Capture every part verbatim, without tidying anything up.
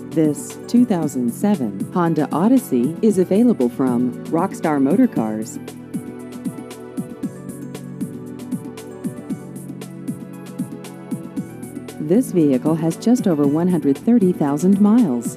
This two thousand seven Honda Odyssey is available from Rockstar Motor Cars. This vehicle has just over one hundred thirty thousand miles.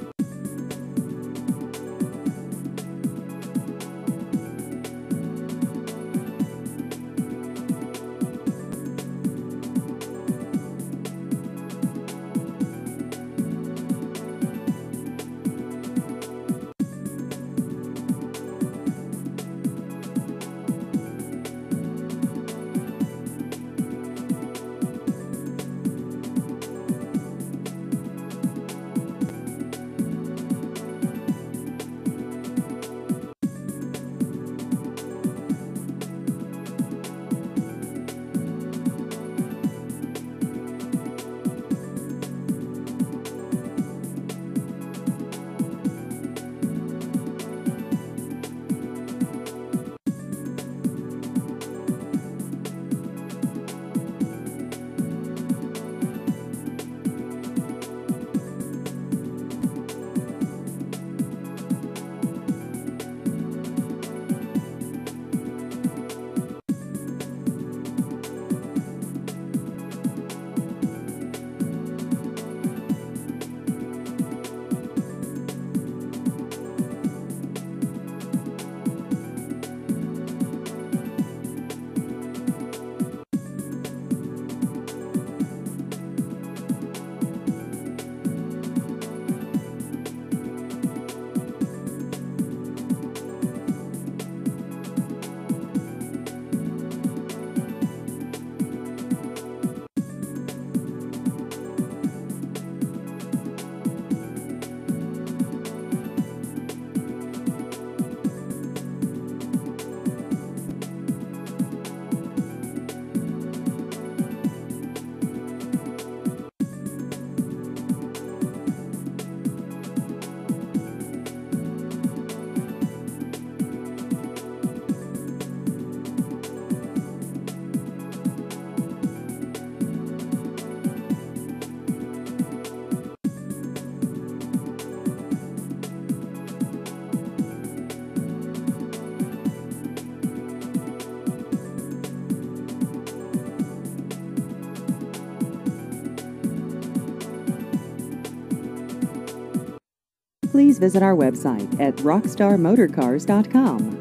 Please visit our website at rockstar motor cars dot com.